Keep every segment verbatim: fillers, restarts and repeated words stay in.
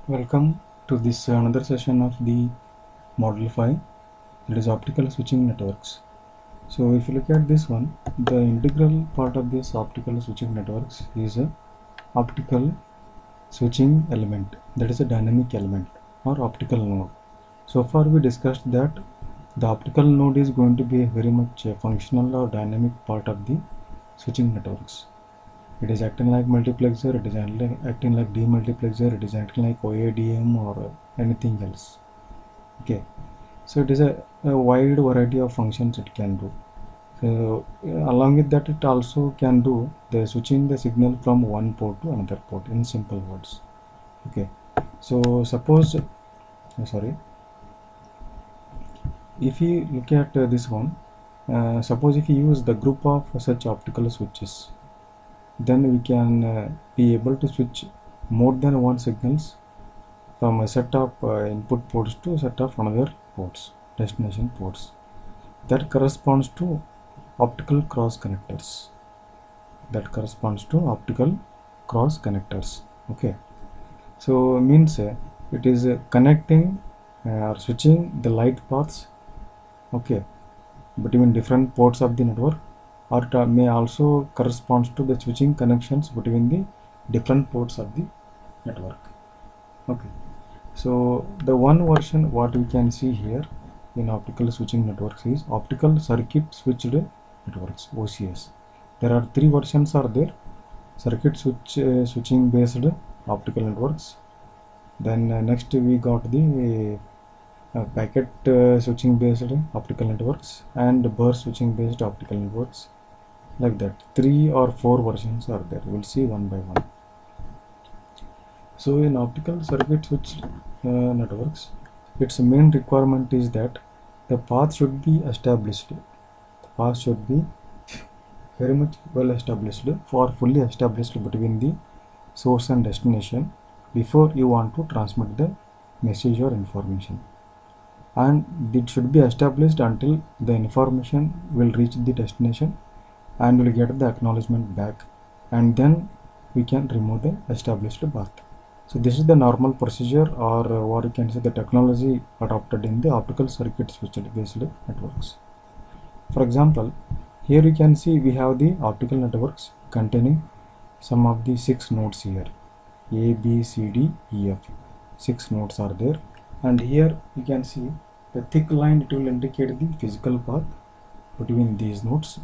Welcome to this uh, another session of the Model five, that is optical switching networks. So if you look at this one, the integral part of this optical switching networks is a optical switching element, that is a dynamic element or optical node. So far we discussed that the optical node is going to be a very much a functional or dynamic part of the switching networks. It is acting like multiplexer, it is acting like demultiplexer, it is acting like O A D M or anything else. Okay, so it is a, a wide variety of functions it can do. So uh, along with that, it also can do the switching the signal from one port to another port in simple words. Okay, so suppose uh, sorry if you look at uh, this one, uh, suppose if you use the group of such optical switches, then we can uh, be able to switch more than one signals from a set of uh, input ports to a set of another ports, destination ports. That corresponds to optical cross connectors. That corresponds to optical cross connectors. Okay, so means uh, it is uh, connecting uh, or switching the light paths, okay, between different ports of the network, or it may also corresponds to the switching connections between the different ports of the network. Okay, so the one version what we can see here in optical switching networks is optical circuit switched networks, O C S. There are three versions are there: circuit switch uh, switching based optical networks. Then uh, next we got the uh, packet uh, switching based optical networks and burst switching based optical networks. Like that, three or four versions are there. We'll see one by one. So in optical circuit switch uh, networks, its main requirement is that the path should be established. The path should be very much well established or fully established between the source and destination before you want to transmit the message or information. And it should be established until the information will reach the destination and will get the acknowledgement back, and then we can remove the established path. So this is the normal procedure, or uh, what you can say the technology adopted in the optical circuit switch based networks. For example, here you can see we have the optical networks containing some of the six nodes here, A, B, C, D, E, F. Six nodes are there, and here you can see the thick line, it will indicate the physical path between these nodes.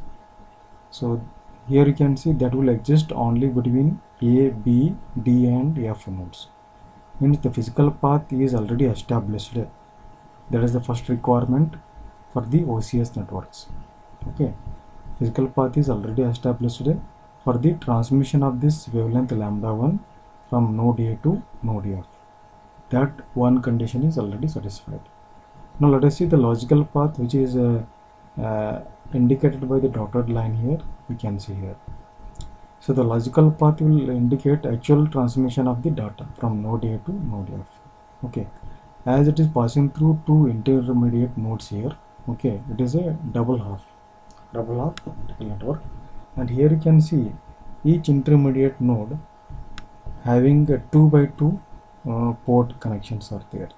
So here you can see that will exist only between A, B, D and F nodes. Means the physical path is already established. That is the first requirement for the O C S networks. Okay, physical path is already established for the transmission of this wavelength lambda one from node A to node F. That one condition is already satisfied. Now let us see the logical path, which is uh, uh, indicated by the dotted line here. We can see here. So the logical path will indicate actual transmission of the data from node A to node F. Okay, as it is passing through two intermediate nodes here. Okay, it is a double half, double half optical network, and here you can see each intermediate node having a two by two uh, port connections are there,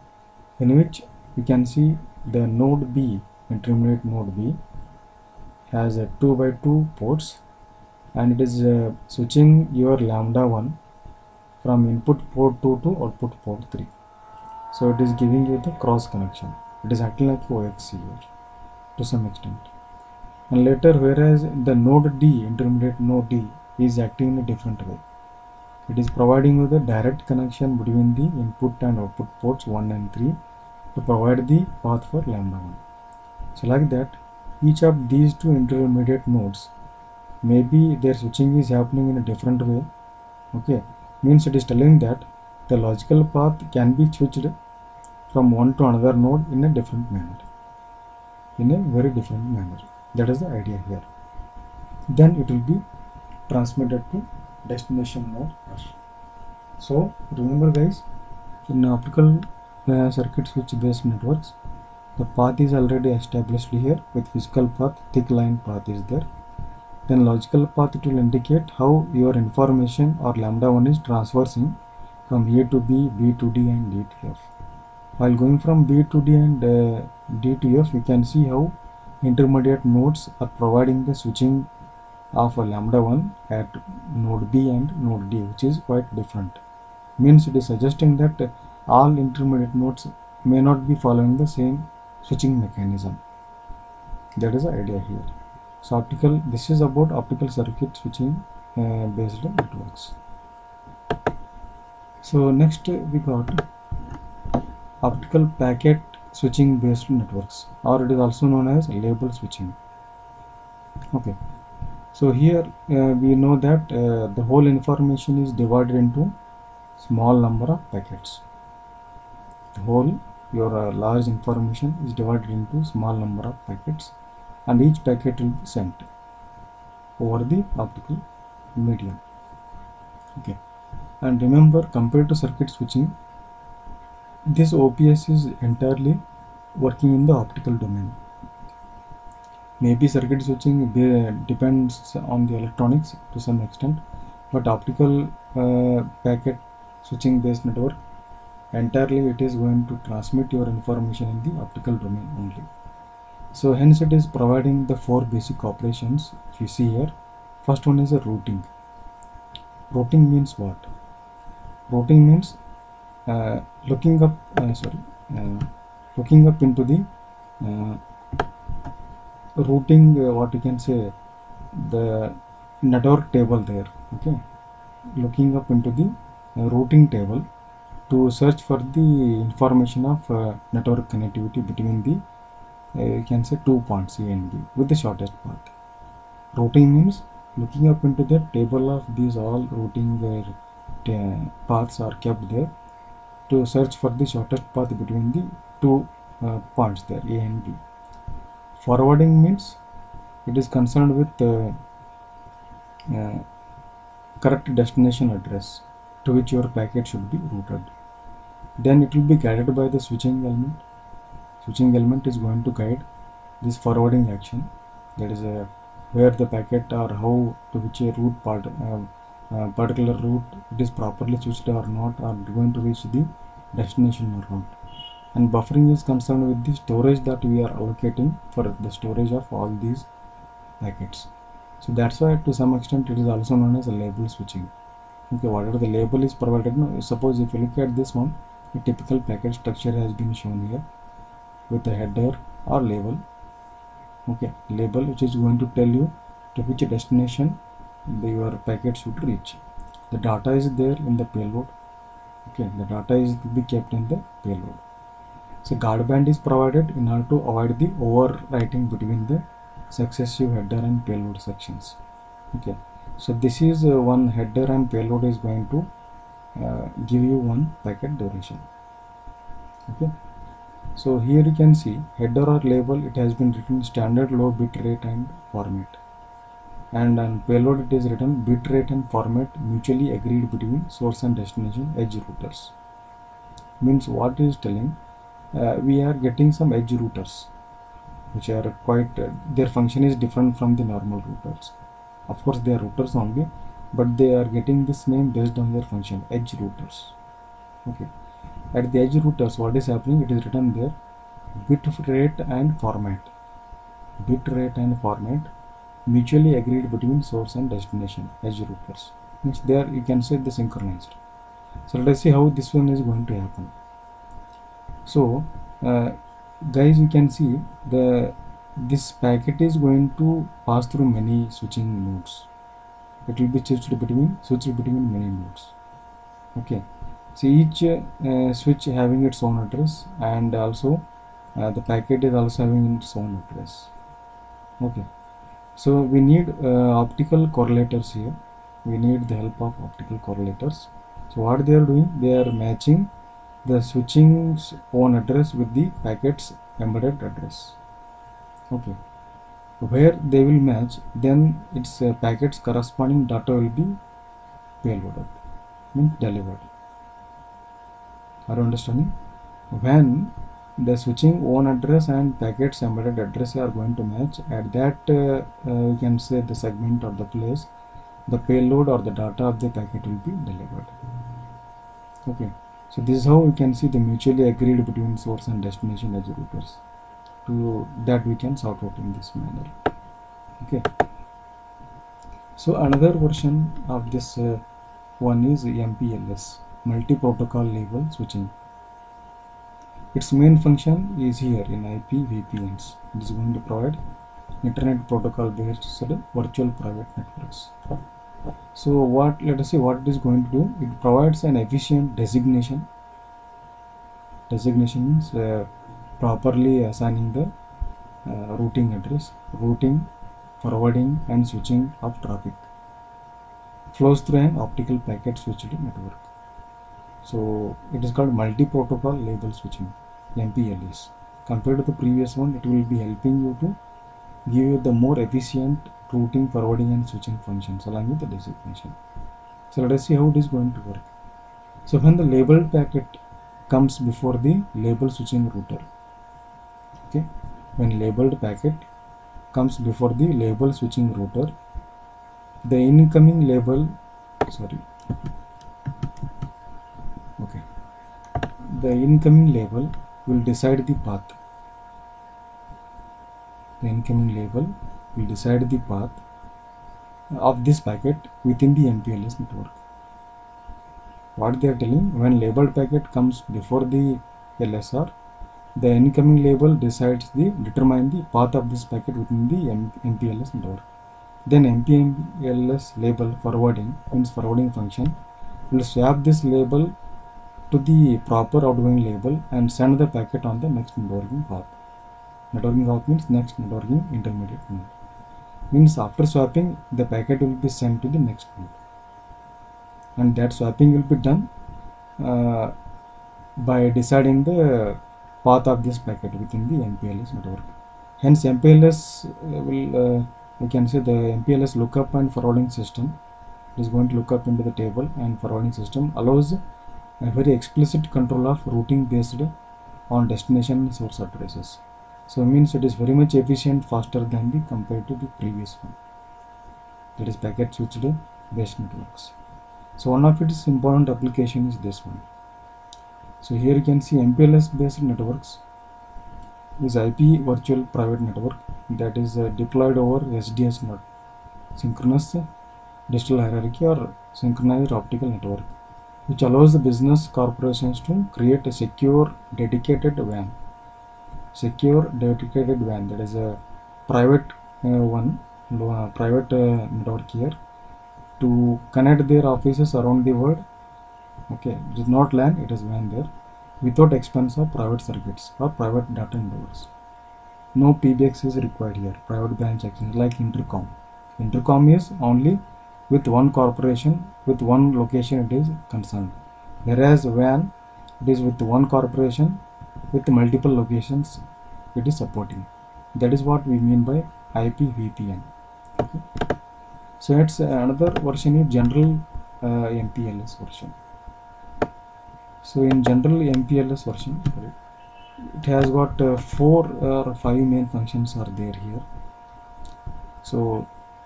in which you can see the node B, intermediate node B, has a two by two ports, and it is uh, switching your lambda one from input port two to output port three. So it is giving you the cross connection. It is acting like O X C here to some extent. And later, whereas the node D, intermediate node D, is acting in a different way. It is providing you the direct connection between the input and output ports one and three to provide the path for lambda one. So like that, each of these two intermediate nodes, maybe their switching is happening in a different way. Okay, means it is telling that the logical path can be switched from one to another node in a different manner, in a very different manner. That is the idea here. Then it will be transmitted to destination node. So remember guys, in optical uh, circuit switch based networks, the path is already established here with physical path, thick line path is there. Then logical path, it will indicate how your information or lambda one is traversing from A to B, B to D, and D to F. While going from B to D and uh, D to F, you can see how intermediate nodes are providing the switching of a lambda one at node B and node D, which is quite different. Means it is suggesting that uh, all intermediate nodes may not be following the same switching mechanism. That is the idea here. So optical, this is about optical circuit switching uh, based networks. So next we got optical packet switching based networks, or it is also known as label switching. Okay, so here uh, we know that uh, the whole information is divided into small number of packets. The whole your uh, large information is divided into small number of packets, and each packet will be sent over the optical medium. Okay, and remember, compared to circuit switching, this O P S is entirely working in the optical domain. Maybe circuit switching depends on the electronics to some extent, but optical uh, packet switching based network, entirely it is going to transmit your information in the optical domain only. So hence it is providing the four basic operations. If you see here, first one is a routing. Routing means what? Routing means uh, looking up uh, sorry uh, looking up into the uh, routing uh, what you can say, the network table there. Okay, looking up into the uh, routing table to search for the information of uh, network connectivity between the uh, you can say two points A and B with the shortest path. Routing means looking up into the table of these all routing uh, paths are kept there to search for the shortest path between the two uh, points there, A and B. Forwarding means it is concerned with uh, uh, correct destination address to which your packet should be routed. Then it will be guided by the switching element. Switching element is going to guide this forwarding action, that is uh, where the packet or how to which a route part uh, uh, particular route it is properly switched or not, or going to reach the destination or not. And buffering is concerned with the storage that we are allocating for the storage of all these packets. So that's why to some extent it is also known as a label switching. Okay, whatever the label is provided now, suppose if you look at this one, a typical packet structure has been shown here with a header or label. Okay, label which is going to tell you to which destination the, your packet should reach. The data is there in the payload. Okay, the data is to be kept in the payload. So guard band is provided in order to avoid the overwriting between the successive header and payload sections. Okay, so this is uh, one header and payload is going to uh, give you one packet duration. Okay, so here you can see header or label, it has been written standard low bit rate and format, and on payload it is written bit rate and format mutually agreed between source and destination edge routers. Means what it is telling, uh, we are getting some edge routers which are quite uh, their function is different from the normal routers. Of course they are routers only, but they are getting this name based on their function, edge routers. Okay, at the edge routers what is happening, it is written there bit rate and format, bit rate and format mutually agreed between source and destination edge routers. Means there you can say the synchronized. So let us see how this one is going to happen. So uh, guys, you can see the this packet is going to pass through many switching nodes. It will be switched between switched between many nodes. Okay, so each uh, switch having its own address, and also uh, the packet is also having its own address. Okay, so we need uh, optical correlators here. We need the help of optical correlators. So what they are doing, they are matching the switching's own address with the packet's embedded address. Okay, where they will match, then its uh, packet's corresponding data will be payloaded, means delivered. Are you understanding? When the switching own address and packet's embedded address are going to match, at that uh, uh, you can say the segment or the place, the payload or the data of the packet will be delivered. Okay, so this is how we can see the mutually agreed between source and destination edge routers. To that we can sort out in this manner. Okay, so another version of this uh, one is M P L S, multi-protocol label switching. Its main function is here in I P V P Ns. It is going to provide internet protocol based virtual private networks. So what, let us see what it is going to do. It provides an efficient designation. Designation means uh, properly assigning the uh, routing address, routing, forwarding and switching of traffic. Flows through an optical packet switched network. So it is called multi-protocol label switching, M P L S. Compared to the previous one, it will be helping you to give you the more efficient routing, forwarding and switching functions along with the designation. So let us see how it is going to work. So when the labeled packet comes before the label switching router, okay, when labeled packet comes before the label switching router, the incoming label, sorry, okay, the incoming label will decide the path. The incoming label will decide the path of this packet within the M P L S network. What they are telling, when labeled packet comes before the L S R, the incoming label decides the determine the path of this packet within the M P L S network. Then M P L S label forwarding means forwarding function will swap this label to the proper outgoing label and send the packet on the next networking path. Networking path means next networking intermediate node. Means after swapping, the packet will be sent to the next node, and that swapping will be done uh, by deciding the path of this packet within the M P L S network. Hence M P L S will uh, we can say the M P L S lookup and forwarding system is going to look up into the table, and forwarding system allows a very explicit control of routing based on destination and source addresses. So means it is very much efficient, faster than the compared to the previous one, that is packet switched based networks. So one of its important application is this one. So here you can see M P L S based networks is I P virtual private network that is uh, deployed over S D S node, synchronous digital hierarchy or synchronized optical network, which allows the business corporations to create a secure dedicated W A N. Secure dedicated W A N, that is a private uh, one, uh, private uh, network here, to connect their offices around the world. Okay, it is not LAN, it is W A N there, without expense of private circuits or private data nodes. No P B X is required here. Private branch exchange like intercom. Intercom is only with one corporation, with one location it is concerned. Whereas W A N, it is with one corporation with multiple locations it is supporting. That is what we mean by I P V P N. Okay. So it's uh, another version is general uh, M P L S version. So in general M P L S version, it has got uh, four or five main functions are there here. So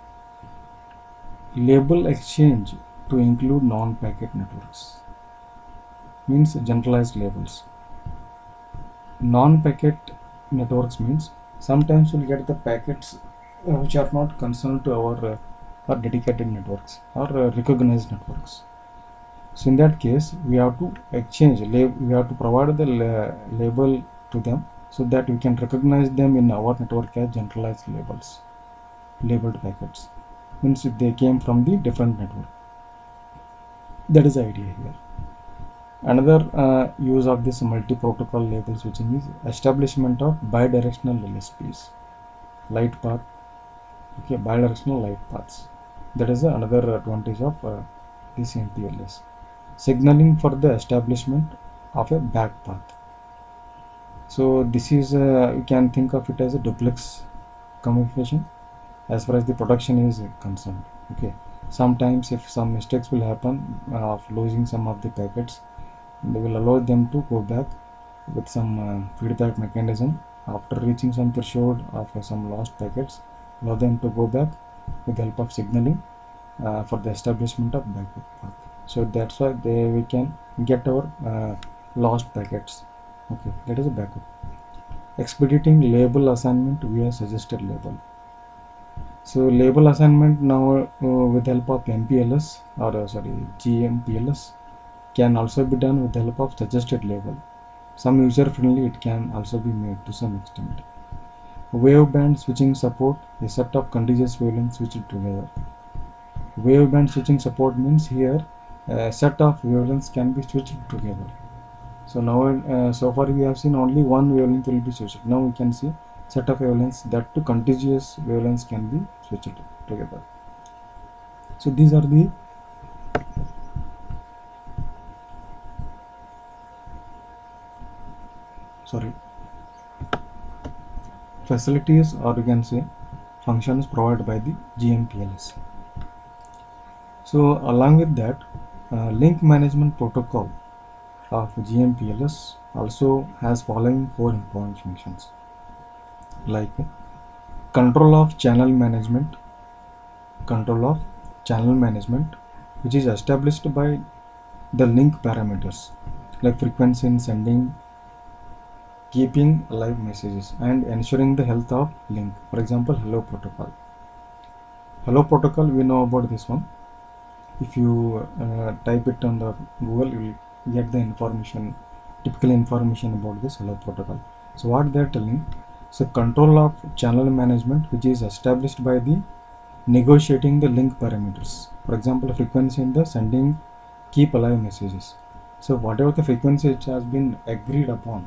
label exchange to include non-packet networks means generalized labels. Non-packet networks means sometimes we'll get the packets uh, which are not concerned to our uh, our dedicated networks or uh, recognized networks. So in that case we have to exchange, we have to provide the la label to them so that we can recognize them in our network as generalized labels, labeled packets. Means if they came from the different network. That is the idea here. Another uh, use of this multi-protocol label switching is establishment of bidirectional L S Ps, light path. Okay, bidirectional light paths. That is another advantage of uh, this M P L S. Signaling for the establishment of a back path. So this is uh, you can think of it as a duplex communication as far as the production is concerned. Okay, sometimes if some mistakes will happen uh, of losing some of the packets, they will allow them to go back with some uh, feedback mechanism after reaching some threshold of uh, some lost packets, allow them to go back with the help of signaling uh, for the establishment of backup path. So that's why they we can get our uh, lost packets. Okay, that is a backup. Expediting label assignment via suggested label. So label assignment now uh, with help of M P L S or uh, sorry G M P L S can also be done with the help of suggested label. Some user friendly it can also be made to some extent. Waveband switching support, a set of contiguous wavelengths switched together. Waveband switching support means here a set of wavelengths can be switched together. So now uh, so far we have seen only one wavelength will be switched. Now we can see set of wavelengths that two contiguous wavelengths can be switched together. So these are the sorry facilities, or you can say functions provided by the G M P L S. So along with that, uh, link management protocol of G M P L S also has following four important functions, like control of channel management, control of channel management which is established by the link parameters like frequency in sending, keeping alive messages, and ensuring the health of link. For example, hello protocol. Hello protocol, we know about this one. If you uh, type it on the Google, you will get the information, typical information about this hello protocol. So what they are telling, so control of channel management which is established by the negotiating the link parameters. For example, frequency in the sending, keep alive messages. So whatever the frequency which has been agreed upon,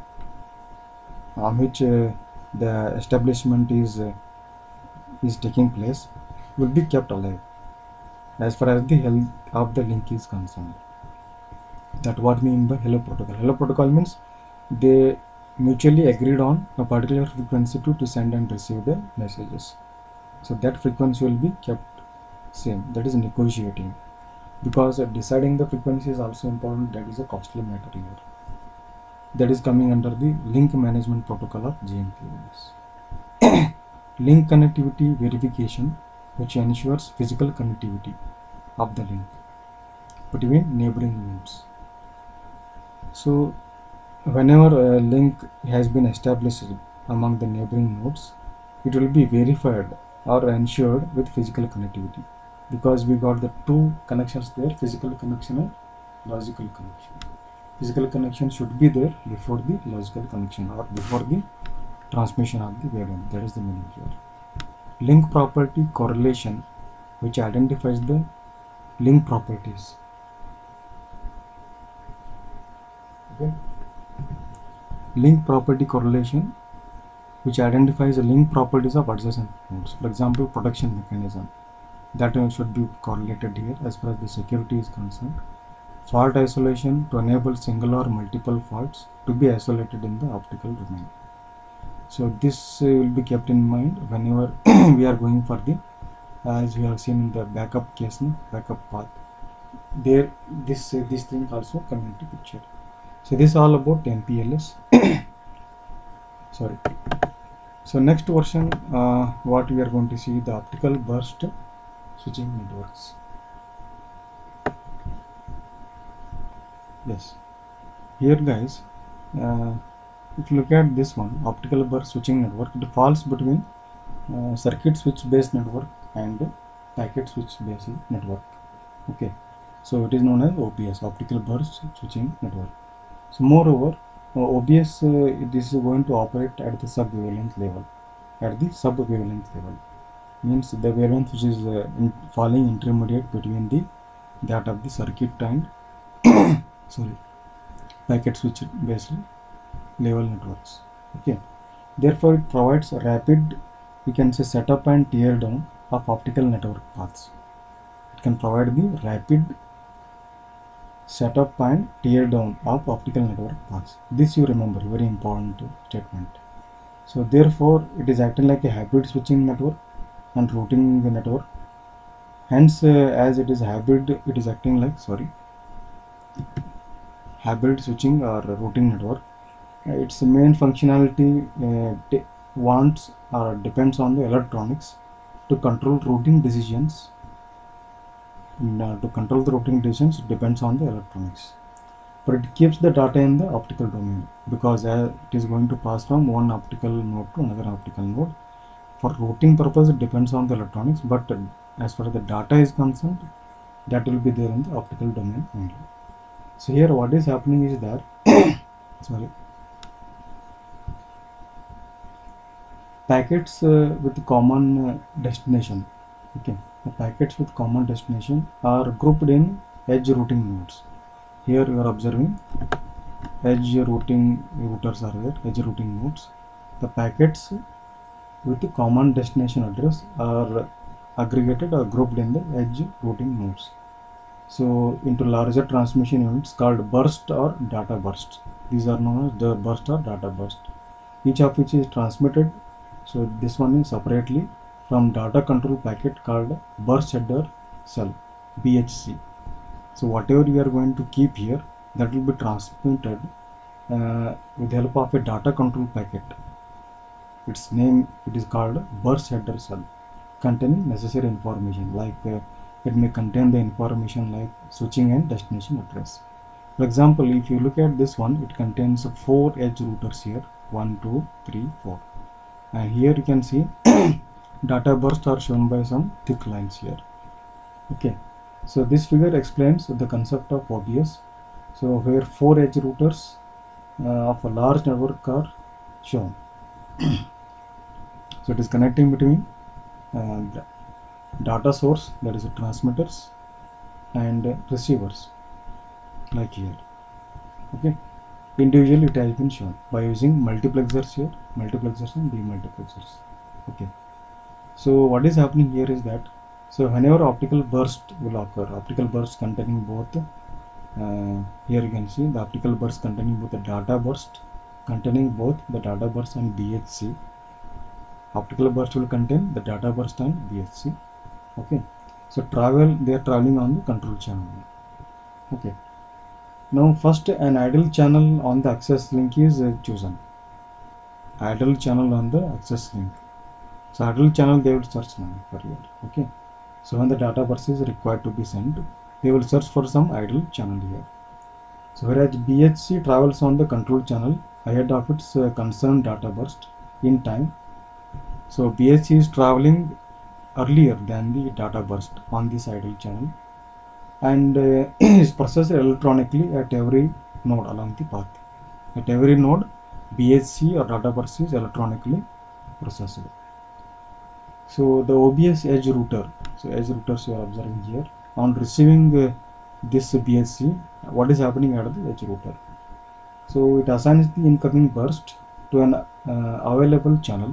on which uh, the establishment is uh, is taking place, will be kept alive as far as the health of the link is concerned. That what we mean by hello protocol. Hello protocol means they mutually agreed on a particular frequency to, to send and receive the messages. So that frequency will be kept same. That is negotiating, because uh, deciding the frequency is also important. That is a costly matter here. That is coming under the link management protocol of G M P L S. Link connectivity verification, which ensures physical connectivity of the link between neighboring nodes. So whenever a link has been established among the neighboring nodes, it will be verified or ensured with physical connectivity, because we got the two connections there, physical connection and logical connection. Physical connection should be there before the logical connection or before the transmission of the wavelength. That is the meaning here. Link property correlation, which identifies the link properties. Okay. Link property correlation, which identifies the link properties of adjacent nodes. For example, protection mechanism, that should be correlated here as far as the security is concerned. Fault isolation, to enable single or multiple faults to be isolated in the optical domain. So this uh, will be kept in mind whenever we are going for the, as we have seen in the backup case, no? backup path. There, this uh, this thing also come into picture. So this is all about M P L S. Sorry. So next version, uh, what we are going to see, the optical burst switching networks. Yes, here guys, uh, if you look at this one, optical burst switching network, it falls between uh, circuit switch based network and packet switch based network. Okay, so it is known as O B S, optical burst switching network. So moreover, uh, O B S uh, this is going to operate at the sub wavelength level. At the sub wavelength level means the wavelength which is uh, in falling intermediate between the that of the circuit and sorry packet switch based level networks. Okay, therefore it provides a rapid, we can say, setup and tear down of optical network paths. It can provide the rapid setup and tear down of optical network paths. This you remember, very important statement. So therefore it is acting like a hybrid switching network and routing the network. Hence uh, as it is hybrid, it is acting like sorry hybrid switching or routing network. Uh, its main functionality uh, wants or depends on the electronics to control routing decisions uh, to control the routing decisions depends on the electronics, but it keeps the data in the optical domain, because uh, it is going to pass from one optical node to another optical node. For routing purpose it depends on the electronics, but uh, as far as the data is concerned, that will be there in the optical domain only. So here what is happening is that sorry packets uh, with common uh, destination, okay, the packets with common destination are grouped in edge routing nodes. Here you are observing edge routing routers are there, edge routing nodes. The packets with the common destination address are aggregated or grouped in the edge routing nodes. So into larger transmission units called burst or data burst. These are known as the burst or data burst, each of which is transmitted. So this one is separately from data control packet called burst header cell, B H C. So whatever we are going to keep here, that will be transmitted uh, with the help of a data control packet. Its name, it is called burst header cell, containing necessary information like uh, it may contain the information like switching and destination address. For example, if you look at this one, it contains four edge routers here, one, two, three, four, and here you can see data bursts are shown by some thick lines here. Okay, so this figure explains the concept of O B S. So where four edge routers uh, of a large network are shown. So it is connecting between uh, the data source, that is transmitters, and uh, receivers like here. Okay, individually it has been shown by using multiplexers here, multiplexers and demultiplexers. Okay, so what is happening here is that, so whenever optical burst will occur, optical burst containing both uh, here you can see the optical burst containing both the data burst containing both the data burst and B H C. Optical burst will contain the data burst and B H C. Okay, so travel, they are traveling on the control channel. Okay, now first an idle channel on the access link is uh, chosen. Idle channel on the access link. So idle channel they will search now for here. Okay, so when the data burst is required to be sent, they will search for some idle channel here. So whereas B H C travels on the control channel ahead of its uh, concerned data burst in time. So B H C is traveling earlier than the data burst on this idle channel, and uh, is processed electronically at every node along the path. At every node, B H C or data burst is electronically processed. So the O B S edge router, so edge routers you are observing here, on receiving uh, this B H C, what is happening at the edge router? So it assigns the incoming burst to an uh, available channel,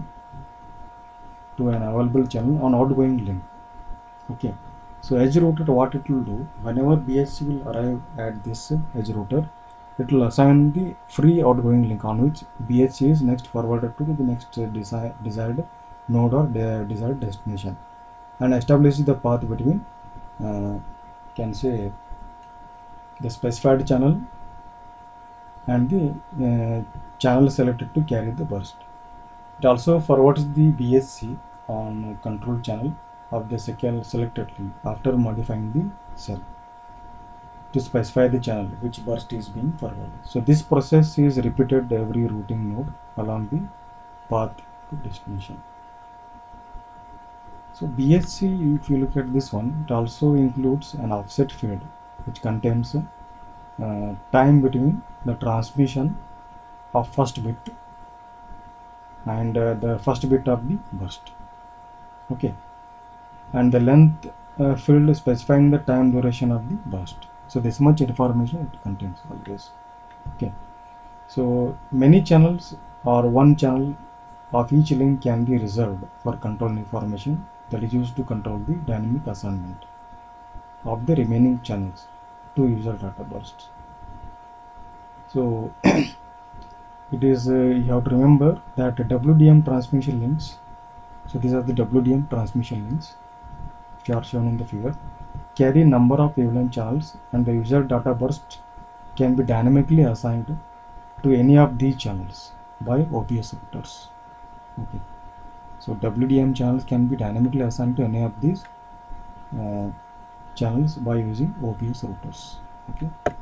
to an available channel on outgoing link. Okay, so edge router, what it will do, whenever B H C will arrive at this edge router, it will assign the free outgoing link on which B H C is next forwarded to the next uh, desi desired node or de desired destination, and establish the path between uh, can say the specified channel and the uh, channel selected to carry the burst. It also forwards the B H C on control channel of the selected link after modifying the cell to specify the channel which burst is being forwarded. So this process is repeated every routing node along the path to destination. So B H C, if you look at this one, it also includes an offset field which contains uh, time between the transmission of first bit and uh, the first bit of the burst. Okay, and the length uh, field specifying the time duration of the burst. So this much information it contains always. Okay, so many channels or one channel of each link can be reserved for control information that is used to control the dynamic assignment of the remaining channels to user data bursts. So it is uh, you have to remember that W D M transmission links, so these are the W D M transmission links which are shown in the figure, carry number of wavelength channels, and the user data burst can be dynamically assigned to any of these channels by O B S routers. Okay, so W D M channels can be dynamically assigned to any of these uh, channels by using O B S routers. Okay.